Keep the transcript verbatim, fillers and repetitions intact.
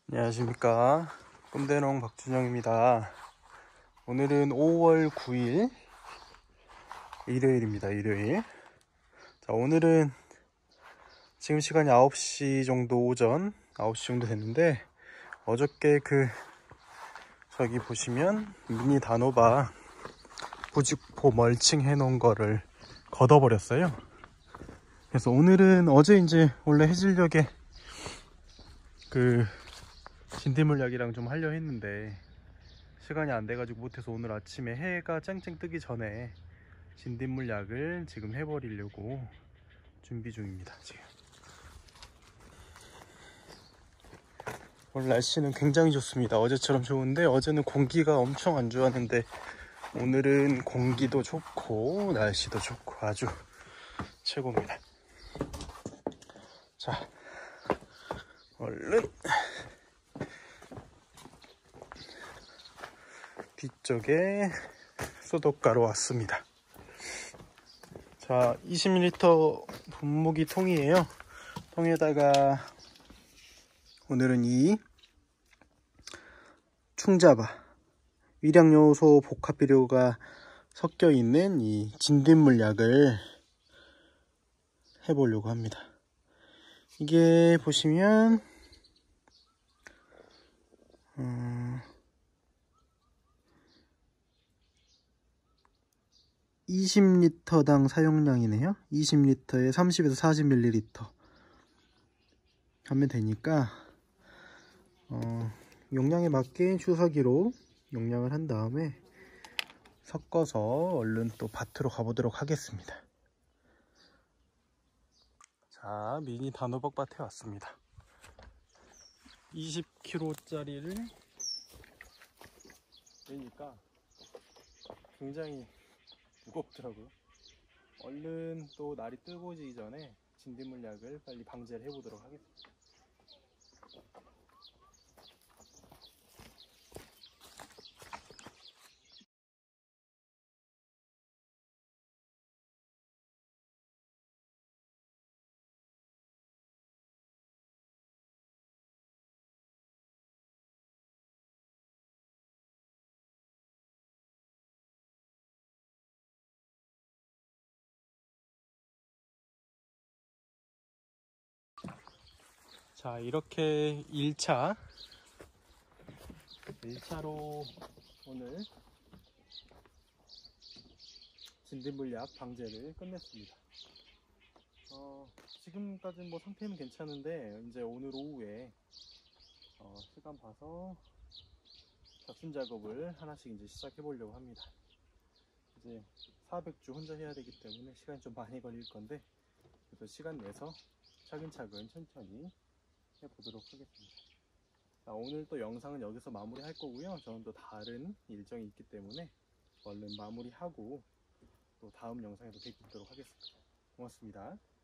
안녕하십니까, 꿈대농 박준영입니다. 오늘은 오월 구일 일요일입니다. 일요일. 자, 오늘은 지금 시간이 아홉 시 정도, 오전 아홉 시 정도 됐는데, 어저께 그 저기 보시면 미니 단호박 부직포 멀칭 해 놓은 거를 걷어버렸어요. 그래서 오늘은, 어제 이제 원래 해질녘에 그 진딧물약이랑 좀 하려 했는데 시간이 안 돼가지고 못해서, 오늘 아침에 해가 쨍쨍 뜨기 전에 진딧물약을 지금 해버리려고 준비 중입니다. 지금 오늘 날씨는 굉장히 좋습니다. 어제처럼 좋은데, 어제는 공기가 엄청 안 좋았는데 오늘은 공기도 좋고 날씨도 좋고 아주 최고입니다. 자, 얼른 뒤쪽에 소독가로 왔습니다. 자, 이십 밀리리터 분무기 통이에요. 통에다가 오늘은 이 충자바 위량요소 복합비료가 섞여 있는 이 진딧물약을 해보려고 합니다. 이게 보시면 음, 이십 리터당 사용량이네요. 이십 리터에 삼십에서 사십 밀리리터 하면 되니까 어, 용량에 맞게 주사기로 용량을 한 다음에 섞어서 얼른 또 밭으로 가보도록 하겠습니다. 자, 미니 단호박 밭에 왔습니다. 이십 킬로그램짜리를 내니까 굉장히 무겁더라고요. 얼른 또 날이 뜨거워지기 전에 진딧물약을 빨리 방제를 해보도록 하겠습니다. 자, 이렇게 일 차 일 차로 오늘 진딧물약 방제를 끝냈습니다. 어, 지금까지는 뭐 상태는 괜찮은데, 이제 오늘 오후에 어, 시간 봐서 벼순 작업을 하나씩 이제 시작해 보려고 합니다. 이제 사백 주 혼자 해야 되기 때문에 시간이 좀 많이 걸릴 건데, 그래서 시간 내서 차근차근 천천히 해보도록 하겠습니다. 자, 오늘 또 영상은 여기서 마무리 할 거고요. 저는 또 다른 일정이 있기 때문에 얼른 마무리하고 또 다음 영상에도 뵙도록 하겠습니다. 고맙습니다.